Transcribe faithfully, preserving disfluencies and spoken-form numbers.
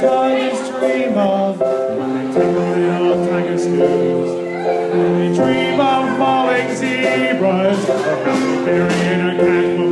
drivers dream of when they take a little tiger snooze. They dream of mowing zebras, or happy burying a cat.